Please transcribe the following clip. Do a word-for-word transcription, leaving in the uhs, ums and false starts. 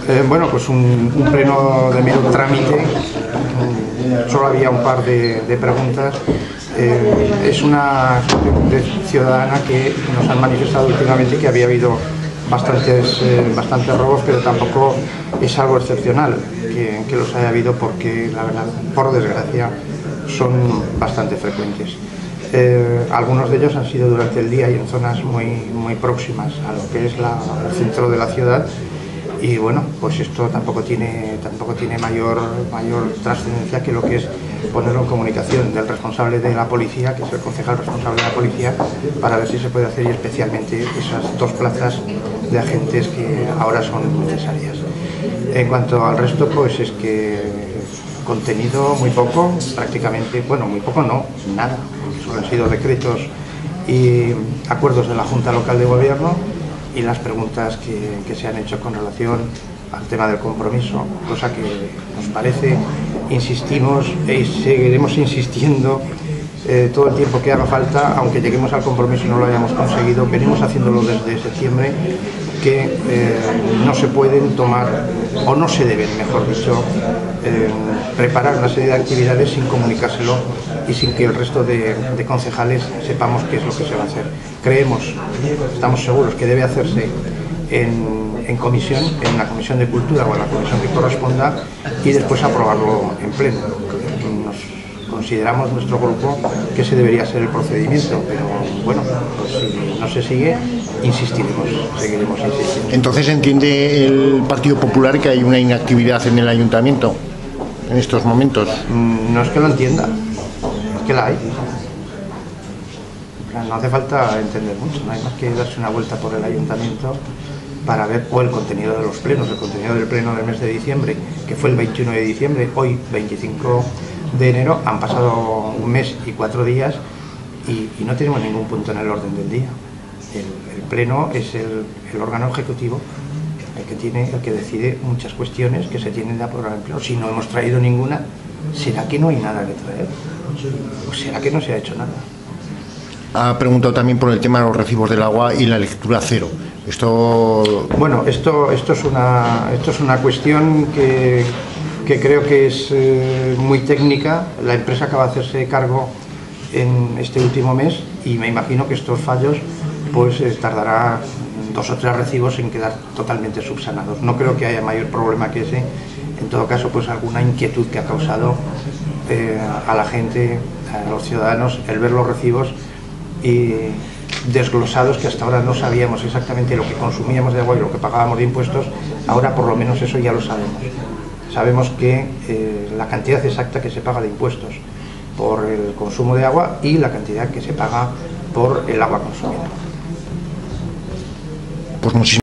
Eh, bueno, pues un, un pleno de mero trámite, solo había un par de, de preguntas. Eh, es una asociación ciudadana que nos han manifestado últimamente que había habido bastantes, eh, bastantes robos, pero tampoco es algo excepcional que, que los haya habido, porque la verdad, por desgracia, son bastante frecuentes. Eh, algunos de ellos han sido durante el día y en zonas muy, muy próximas a lo que es la, el centro de la ciudad. Y bueno, pues esto tampoco tiene, tampoco tiene mayor, mayor trascendencia que lo que es ponerlo en comunicación del responsable de la policía, que es el concejal responsable de la policía, para ver si se puede hacer, y especialmente esas dos plazas de agentes que ahora son necesarias. En cuanto al resto, pues es que contenido muy poco, prácticamente, bueno, muy poco no, nada, solo han sido decretos y acuerdos de la Junta Local de Gobierno, y las preguntas que, que se han hecho con relación al tema del compromiso, cosa que nos parece, insistimos y seguiremos insistiendo eh, todo el tiempo que haga falta, aunque lleguemos al compromiso y no lo hayamos conseguido. Venimos haciéndolo desde septiembre, que eh, no se pueden tomar, o no se deben, mejor dicho, eh, preparar una serie de actividades sin comunicárselo y sin que el resto de, de concejales sepamos qué es lo que se va a hacer. Creemos, estamos seguros que debe hacerse en, en comisión, en una comisión de cultura o en la comisión que corresponda, y después aprobarlo en pleno. Nos consideramos, nuestro grupo, que ese debería ser el procedimiento, pero bueno, pues si no se sigue, insistiremos, seguiremos insistiendo. Entonces, ¿entiende el Partido Popular que hay una inactividad en el ayuntamiento en estos momentos? No es que lo entienda, es que la hay. No hace falta entender mucho, no hay más que darse una vuelta por el ayuntamiento para ver, o el contenido de los plenos, el contenido del pleno del mes de diciembre, que fue el veintiuno de diciembre, hoy veinticinco de enero, han pasado un mes y cuatro días y, y no tenemos ningún punto en el orden del día. El, el pleno es el, el órgano ejecutivo, el que tiene, el que decide muchas cuestiones que se tienen de aprobar en pleno. Si no hemos traído ninguna, ¿será que no hay nada que traer? ¿O será que no se ha hecho nada? Ha preguntado también por el tema de los recibos del agua y la lectura cero. Esto... Bueno, esto, esto, es, una, esto es una cuestión que, que creo que es eh, muy técnica. La empresa acaba de hacerse cargo en este último mes y me imagino que estos fallos pues eh, tardará dos o tres recibos en quedar totalmente subsanados. No creo que haya mayor problema que ese. En todo caso, pues alguna inquietud que ha causado eh, a la gente, a los ciudadanos, el ver los recibos y desglosados, que hasta ahora no sabíamos exactamente lo que consumíamos de agua y lo que pagábamos de impuestos. Ahora por lo menos eso ya lo sabemos. Sabemos que eh, la cantidad exacta que se paga de impuestos por el consumo de agua y la cantidad que se paga por el agua consumida. Pues muchísimas